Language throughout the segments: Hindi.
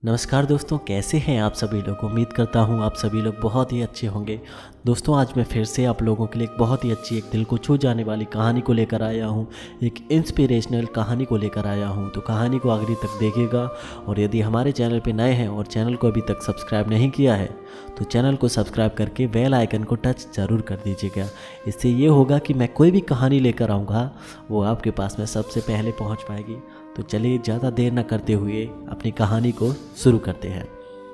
नमस्कार दोस्तों, कैसे हैं आप सभी लोग। उम्मीद करता हूं आप सभी लोग बहुत ही अच्छे होंगे। दोस्तों, आज मैं फिर से आप लोगों के लिए एक बहुत ही अच्छी, एक दिल को छू जाने वाली कहानी को लेकर आया हूं। एक इंस्पिरेशनल कहानी को लेकर आया हूं। तो कहानी को आखिरी तक देखिएगा। और यदि हमारे चैनल पे नए हैं और चैनल को अभी तक सब्सक्राइब नहीं किया है तो चैनल को सब्सक्राइब करके बेल आइकन को टच ज़रूर कर दीजिएगा। इससे ये होगा कि मैं कोई भी कहानी लेकर आऊँगा वो आपके पास में सबसे पहले पहुँच पाएगी। तो चलिए ज़्यादा देर न करते हुए अपनी कहानी को शुरू करते हैं।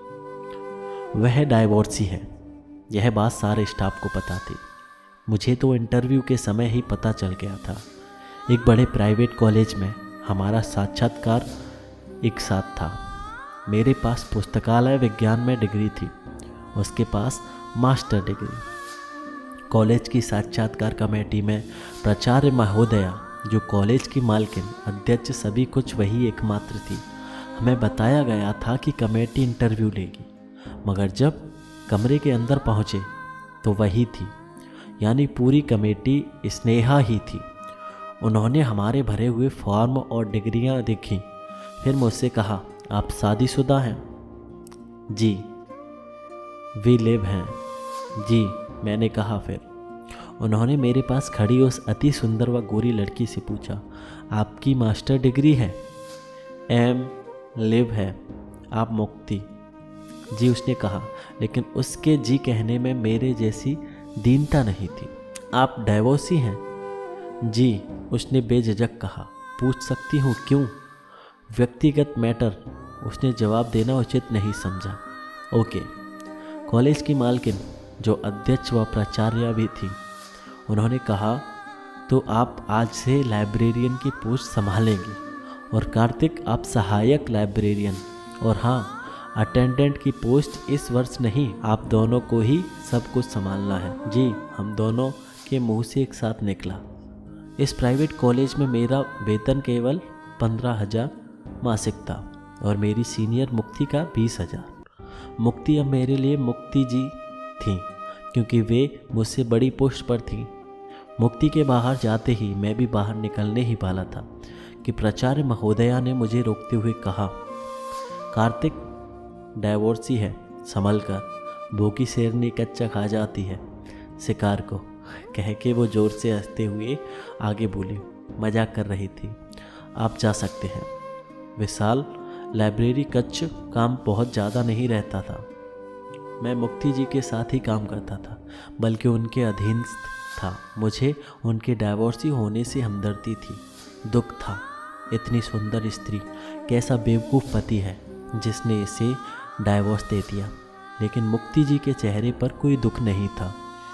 वह डाइवोर्सी है, यह बात सारे स्टाफ को पता थी। मुझे तो इंटरव्यू के समय ही पता चल गया था। एक बड़े प्राइवेट कॉलेज में हमारा साक्षात्कार एक साथ था। मेरे पास पुस्तकालय विज्ञान में डिग्री थी, उसके पास मास्टर डिग्री। कॉलेज की साक्षात्कार कमेटी में प्राचार्य महोदया, जो कॉलेज की मालकिन, अध्यक्ष, सभी कुछ वही एकमात्र थी। हमें बताया गया था कि कमेटी इंटरव्यू लेगी, मगर जब कमरे के अंदर पहुँचे तो वही थी, यानी पूरी कमेटी स्नेहा ही थी। उन्होंने हमारे भरे हुए फॉर्म और डिग्रियां देखी, फिर मुझसे कहा, आप शादीशुदा हैं? जी। वी लिव हैं? जी, मैंने कहा। फिर उन्होंने मेरे पास खड़ी उस अति सुंदर व गोरी लड़की से पूछा, आपकी मास्टर डिग्री है? एम लिव है। आप मुक्ति? जी, उसने कहा, लेकिन उसके जी कहने में मेरे जैसी दीनता नहीं थी। आप डाइवोर्सी हैं? जी, उसने बेझिझक कहा। पूछ सकती हूँ क्यों? व्यक्तिगत मैटर, उसने जवाब देना उचित नहीं समझा। ओके। कॉलेज की मालकिन, जो अध्यक्ष व प्राचार्य भी थी, उन्होंने कहा, तो आप आज से लाइब्रेरियन की पोस्ट संभालेंगी, और कार्तिक, आप सहायक लाइब्रेरियन, और हाँ, अटेंडेंट की पोस्ट इस वर्ष नहीं, आप दोनों को ही सब कुछ संभालना है। जी, हम दोनों के मुंह से एक साथ निकला। इस प्राइवेट कॉलेज में मेरा वेतन केवल 15,000 मासिक था और मेरी सीनियर मुक्ति का 20,000। मुक्ति अब मेरे लिए मुक्ति जी थी, क्योंकि वे मुझसे बड़ी पोस्ट पर थी। मुक्ति के बाहर जाते ही मैं भी बाहर निकलने ही वाला था कि प्राचार्य महोदया ने मुझे रोकते हुए कहा, कार्तिक, डाइवोर्सी है, संभल कर, भूखी शेरनी कच्चा खा जाती है शिकार को। कह के वो जोर से हंसते हुए आगे बोली, मजाक कर रही थी। आप जा सकते हैं। विशाल, लाइब्रेरी कच्च काम बहुत ज़्यादा नहीं रहता था। मैं मुक्ति जी के साथ ही काम करता था, बल्कि उनके अधीनस्थ था। मुझे उनके डाइवोर्सी होने से हमदर्दी थी, दुख था। इतनी सुंदर स्त्री, कैसा बेवकूफ़ पति है जिसने इसे डाइवोर्स दे दिया। लेकिन मुक्ति जी के चेहरे पर कोई दुख नहीं था।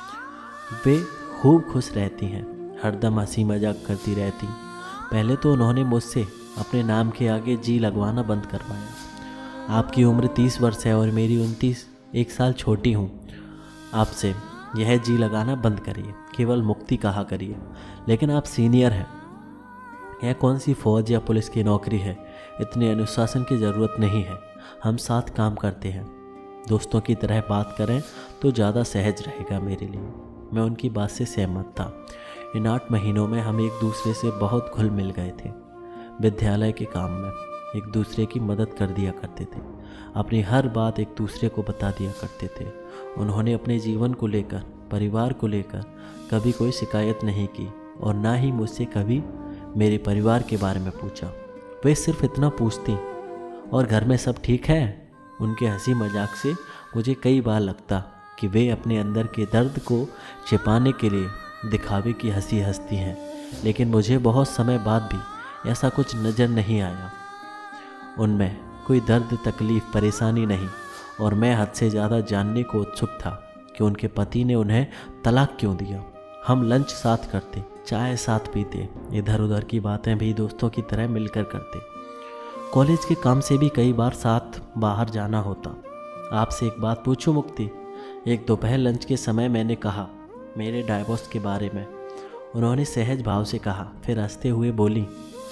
वे खूब खुश रहती हैं, हरदम हंसी मजाक करती रहती। पहले तो उन्होंने मुझसे अपने नाम के आगे जी लगवाना बंद करवाया। आपकी उम्र 30 वर्ष है और मेरी 29, 1 साल छोटी हूँ आपसे, यह जी लगाना बंद करिए, केवल मुक्ति कहा करिए। लेकिन आप सीनियर हैं, यह कौन सी फौज या पुलिस की नौकरी है, इतने अनुशासन की ज़रूरत नहीं है। हम साथ काम करते हैं, दोस्तों की तरह बात करें तो ज़्यादा सहज रहेगा मेरे लिए। मैं उनकी बात से सहमत था। इन 8 महीनों में हम एक दूसरे से बहुत घुल मिल गए थे। विद्यालय के काम में एक दूसरे की मदद कर दिया करते थे, अपनी हर बात एक दूसरे को बता दिया करते थे। उन्होंने अपने जीवन को लेकर, परिवार को लेकर कभी कोई शिकायत नहीं की, और ना ही मुझसे कभी मेरे परिवार के बारे में पूछा। वे सिर्फ इतना पूछती, और घर में सब ठीक है? उनके हंसी मजाक से मुझे कई बार लगता कि वे अपने अंदर के दर्द को छिपाने के लिए दिखावे की हंसी हंसती हैं। लेकिन मुझे बहुत समय बाद भी ऐसा कुछ नज़र नहीं आया। उनमें कोई दर्द, तकलीफ़, परेशानी नहीं। और मैं हद से ज़्यादा जानने को उत्सुक था कि उनके पति ने उन्हें तलाक क्यों दिया। हम लंच साथ करते, चाय साथ पीते, इधर उधर की बातें भी दोस्तों की तरह मिलकर करते। कॉलेज के काम से भी कई बार साथ बाहर जाना होता। आपसे एक बात पूछूं मुक्ति? एक दोपहर लंच के समय मैंने कहा, मेरे डाइवोर्स के बारे में। उन्होंने सहज भाव से कहा, फिर हंसते हुए बोली,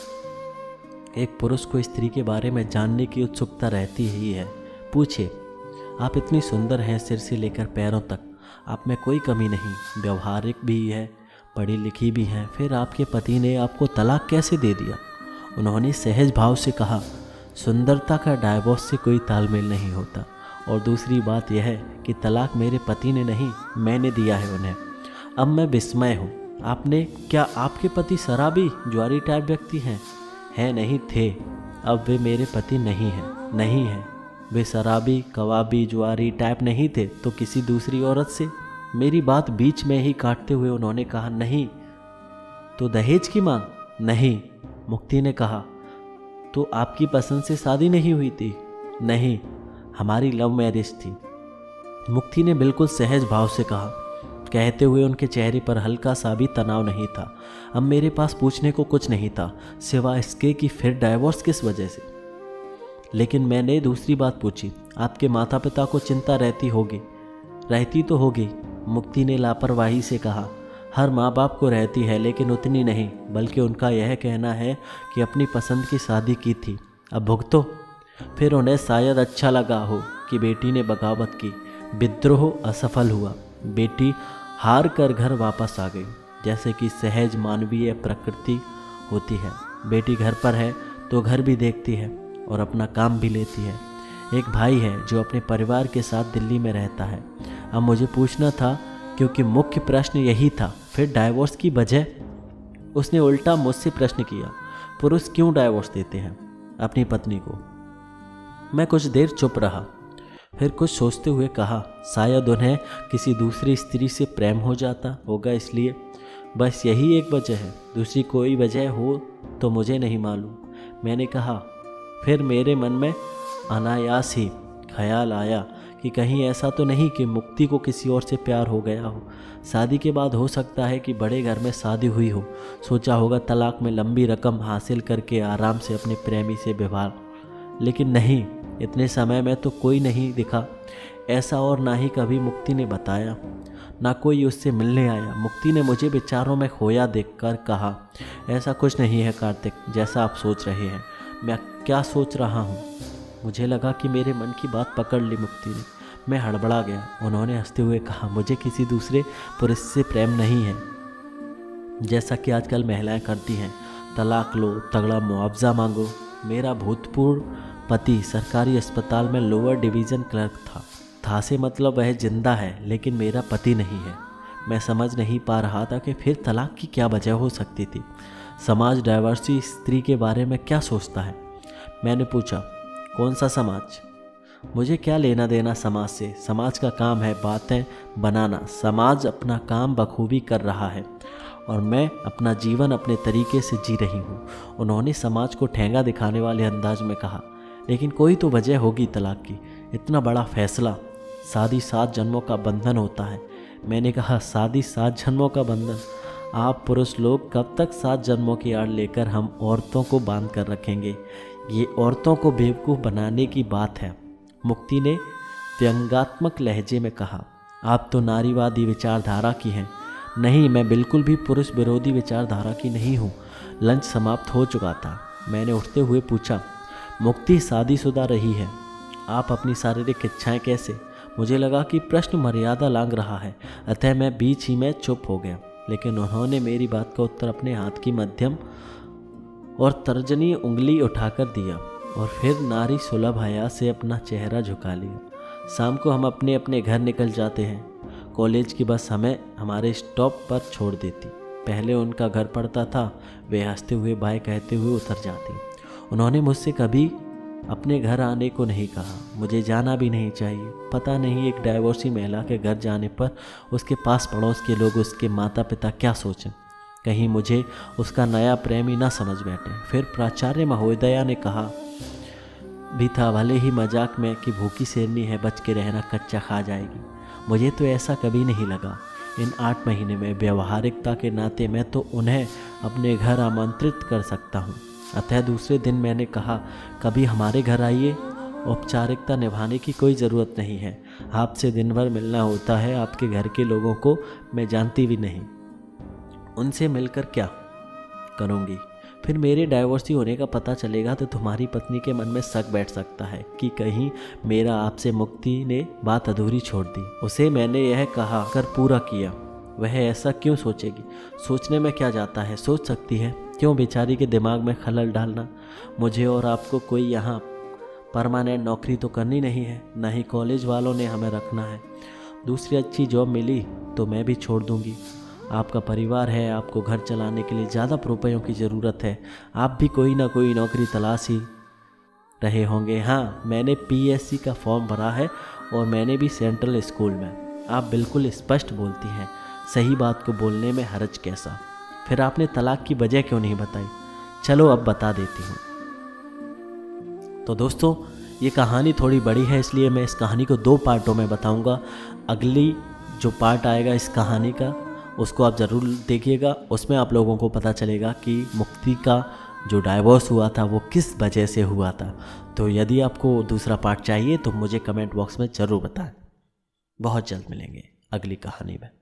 एक पुरुष को स्त्री के बारे में जानने की उत्सुकता रहती ही है। पूछिए। आप इतनी सुंदर हैं सिर से लेकर पैरों तक, आप में कोई कमी नहीं, व्यवहारिक भी है, पढ़ी लिखी भी हैं। फिर आपके पति ने आपको तलाक कैसे दे दिया? उन्होंने सहज भाव से कहा, सुंदरता का डाइवोर्स से कोई तालमेल नहीं होता। और दूसरी बात यह है कि तलाक मेरे पति ने नहीं, मैंने दिया है उन्हें। अब मैं विस्मय हूँ। क्या आपके पति शराबी जुआरी टाइप व्यक्ति हैं? है नहीं थे, अब वे मेरे पति नहीं हैं। नहीं है, वे शराबी कबाबी जुआरी टाइप नहीं थे तो किसी दूसरी औरत से? मेरी बात बीच में ही काटते हुए उन्होंने कहा, नहीं। तो दहेज की मांग? नहीं। मुक्ति ने कहा, तो आपकी पसंद से शादी नहीं हुई थी? नहीं, हमारी लव मैरिज थी। मुक्ति ने बिल्कुल सहज भाव से कहा, कहते हुए उनके चेहरे पर हल्का सा भी तनाव नहीं था। अब मेरे पास पूछने को कुछ नहीं था सिवा इसके कि फिर डाइवोर्स किस वजह से। लेकिन मैंने दूसरी बात पूछी, आपके माता पिता को चिंता रहती होगी? रहती तो होगी, मुक्ति ने लापरवाही से कहा। हर माँ बाप को रहती है, लेकिन उतनी नहीं, बल्कि उनका यह कहना है कि अपनी पसंद की शादी की थी, अब भुगतो। फिर उन्हें शायद अच्छा लगा हो कि बेटी ने बगावत की, विद्रोह असफल हुआ, बेटी हार कर घर वापस आ गई, जैसे कि सहज मानवीय प्रकृति होती है। बेटी घर पर है तो घर भी देखती है और अपना काम भी लेती है। एक भाई है जो अपने परिवार के साथ दिल्ली में रहता है। अब मुझे पूछना था, क्योंकि मुख्य प्रश्न यही था, फिर डाइवोर्स की वजह? उसने उल्टा मुझसे प्रश्न किया, पुरुष क्यों डाइवोर्स देते हैं अपनी पत्नी को? मैं कुछ देर चुप रहा, फिर कुछ सोचते हुए कहा, शायद उन्हें किसी दूसरी स्त्री से प्रेम हो जाता होगा, इसलिए। बस यही एक वजह है, दूसरी कोई वजह हो तो मुझे नहीं मालूम। मैंने कहा। फिर मेरे मन में अनायास ही ख्याल आया कि कहीं ऐसा तो नहीं कि मुक्ति को किसी और से प्यार हो गया हो। शादी के बाद हो सकता है कि बड़े घर में शादी हुई हो, सोचा होगा तलाक में लंबी रकम हासिल करके आराम से अपने प्रेमी से विवाह। लेकिन नहीं, इतने समय में तो कोई नहीं दिखा ऐसा, और ना ही कभी मुक्ति ने बताया, ना कोई उससे मिलने आया। मुक्ति ने मुझे विचारों में खोया देखकर कहा, ऐसा कुछ नहीं है कार्तिक, जैसा आप सोच रहे हैं। मैं क्या सोच रहा हूँ? मुझे लगा कि मेरे मन की बात पकड़ ली मुक्ति ने। मैं हड़बड़ा गया। उन्होंने हंसते हुए कहा, मुझे किसी दूसरे पुरुष से प्रेम नहीं है, जैसा कि आजकल महिलाएं करती हैं। तलाक लो, तगड़ा मुआवजा मांगो। मेरा भूतपूर्व पति सरकारी अस्पताल में लोअर डिवीज़न क्लर्क था से मतलब वह जिंदा है, लेकिन मेरा पति नहीं है। मैं समझ नहीं पा रहा था कि फिर तलाक की क्या वजह हो सकती थी। समाज डाइवर्सी स्त्री के बारे में क्या सोचता है? मैंने पूछा, कौन सा समाज? मुझे क्या लेना देना समाज से? समाज का काम है बातें बनाना। समाज अपना काम बखूबी कर रहा है और मैं अपना जीवन अपने तरीके से जी रही हूँ। उन्होंने समाज को ठेंगा दिखाने वाले अंदाज में कहा, लेकिन कोई तो वजह होगी तलाक की। इतना बड़ा फैसला, शादी 7 जन्मों का बंधन होता है। मैंने कहा, शादी 7 जन्मों का बंधन? आप पुरुष लोग कब तक 7 जन्मों की आड़ लेकर हम औरतों को बांध कर रखेंगे? ये औरतों को बेवकूफ़ बनाने की बात है। मुक्ति ने व्यंग्यात्मक लहजे में कहा, आप तो नारीवादी विचारधारा की हैं। नहीं, मैं बिल्कुल भी पुरुष विरोधी विचारधारा की नहीं हूँ। लंच समाप्त हो चुका था। मैंने उठते हुए पूछा, मुक्ति शादीशुदा रही है, आप अपनी शारीरिक इच्छाएं कैसे? मुझे लगा कि प्रश्न मर्यादा लांघ रहा है, अतः मैं बीच ही में चुप हो गया। लेकिन उन्होंने मेरी बात का उत्तर अपने हाथ की मध्यम और तर्जनी उंगली उठाकर दिया और फिर नारी सुलभ हया से अपना चेहरा झुका लिया। शाम को हम अपने अपने घर निकल जाते हैं। कॉलेज की बस हमें हमारे स्टॉप पर छोड़ देती। पहले उनका घर पड़ता था। वे हंसते हुए बाय कहते हुए उतर जाती। उन्होंने मुझसे कभी अपने घर आने को नहीं कहा। मुझे जाना भी नहीं चाहिए। पता नहीं एक डाइवोर्सी महिला के घर जाने पर उसके पास पड़ोस के लोग, उसके माता पिता क्या सोचें। कहीं मुझे उसका नया प्रेमी ना समझ बैठे। फिर प्राचार्य महोदया ने कहा भी था, भले ही मजाक में, कि भूखी शेरनी है, बच के रहना, कच्चा खा जाएगी। मुझे तो ऐसा कभी नहीं लगा। इन 8 महीने में व्यावहारिकता के नाते मैं तो उन्हें अपने घर आमंत्रित कर सकता हूँ। अतः दूसरे दिन मैंने कहा, कभी हमारे घर आइए। औपचारिकता निभाने की कोई ज़रूरत नहीं है। आपसे दिन भर मिलना होता है। आपके घर के लोगों को मैं जानती भी नहीं। उनसे मिलकर क्या करूँगी? फिर मेरे डाइवोर्सी होने का पता चलेगा तो तुम्हारी पत्नी के मन में शक बैठ सकता है कि कहीं मेरा आपसे मुक्ति ने बात अधूरी छोड़ दी। उसे मैंने यह कहा कर पूरा किया, वह ऐसा क्यों सोचेगी? सोचने में क्या जाता है, सोच सकती है। क्यों बेचारी के दिमाग में खलल डालना? मुझे और आपको कोई यहाँ परमानेंट नौकरी तो करनी नहीं है, ना ही कॉलेज वालों ने हमें रखना है। दूसरी अच्छी जॉब मिली तो मैं भी छोड़ दूँगी। आपका परिवार है, आपको घर चलाने के लिए ज़्यादा रुपयों की ज़रूरत है। आप भी कोई ना कोई नौकरी तलाश ही रहे होंगे। हाँ, मैंने पीएससी का फॉर्म भरा है और मैंने भी सेंट्रल स्कूल में। आप बिल्कुल स्पष्ट बोलती हैं, सही बात को बोलने में हर्ज कैसा? फिर आपने तलाक की वजह क्यों नहीं बताई? चलो अब बता देती हूँ। तो दोस्तों, ये कहानी थोड़ी बड़ी है, इसलिए मैं इस कहानी को 2 पार्टों में बताऊँगा। अगली जो पार्ट आएगा इस कहानी का, उसको आप ज़रूर देखिएगा। उसमें आप लोगों को पता चलेगा कि मुक्ति का जो डाइवोर्स हुआ था वो किस वजह से हुआ था। तो यदि आपको दूसरा पार्ट चाहिए तो मुझे कमेंट बॉक्स में ज़रूर बताएं। बहुत जल्द मिलेंगे अगली कहानी में।